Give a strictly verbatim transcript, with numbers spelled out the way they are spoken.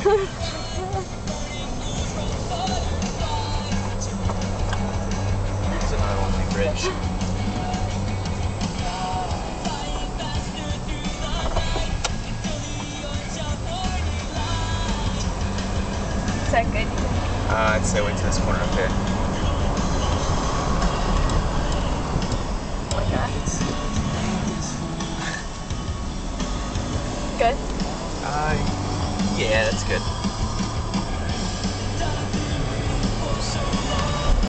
It's another only bridge. Is that good? Uh, I'd say wait to this corner, okay. Oh my god. Good? Uh, yeah, that's good.